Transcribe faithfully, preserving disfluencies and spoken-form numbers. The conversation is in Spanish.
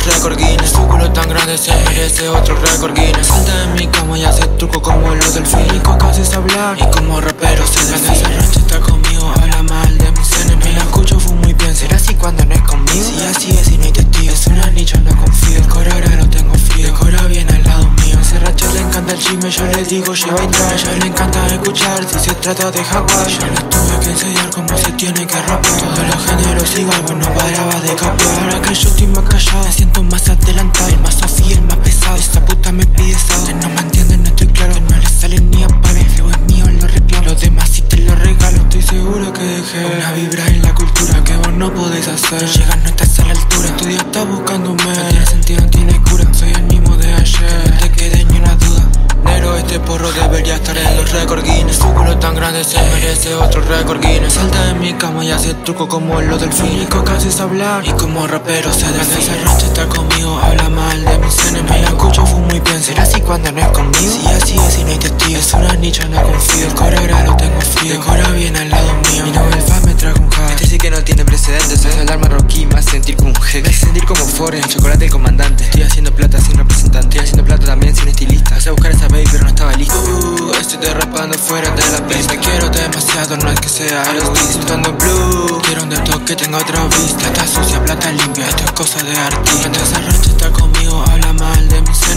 récord Guinness. Su culo tan grande se merece otro récord Guinness. Salta en mi cama y hace truco como los delfines. Y coca haces hablar y como rapero se define. Esa rancha está conmigo, habla mal de mis enemigos. La escucho fue muy bien, será así cuando no es conmigo. Si así es y no hay testigo, es una nicha, no confío. El coro ahora lo tengo frío, el coro viene al lado mío. Ese racha le encanta el chisme, yo le digo lleva y trae. A ella le encanta escuchar si se trata de Hawái. Yo les tuve que enseñar cómo se tiene que rapear. Todos los géneros igual, vos no paraba de capear. Ahora que yo estoy más callado, me siento más adelantado. El más afí, el más pesado, esa puta me pide sal. Ustedes no me entienden, no estoy claro, que no le salen ni a palo. El flow es mío, lo reclamo, los demás si te lo regalo. Estoy seguro que dejé una vibra en la cultura que vos no podés hacer. No llegas, no estás a la altura, tu día está buscándome. No tiene sentido, no tiene cura, soy el mismo de ayer. Que no te quede ni una duda, negro, este porro debería estar en los récord Guinness. Su culo tan grande se merece otro récord Guinness. Salta en mi cama y hace truco como los delfines. Y coca haces hablar y como rapero se define. Esa rancha está conmigo, habla mal de mis enemigos. La escucho fue muy bien, será así cuando no es conmigo. Si así es y no hay testigo, es una nicha, no confío. El coro ahora lo tengo frío, el coro viene al lado mío. Mi novio el fan me trajo un hack. Este sí que no tiene precedentes, es hablar marroquí, más sentir como un jeque. Me hace sentir como Forrest, el chocolate del comandante. Estoy haciendo plata sin representante, estoy haciendo plata también sin estilista. Pasé a buscar esa baby pero no estaba listo. Uh, estoy derrapando fuera de la pista. Te quiero demasiado, no es que sea egoísta. Disfrutando blue, quiero un dedo que tenga otra vista. Plata sucia, plata limpia, esto es cosa de artista. Esa rancha está conmigo, habla mal de mis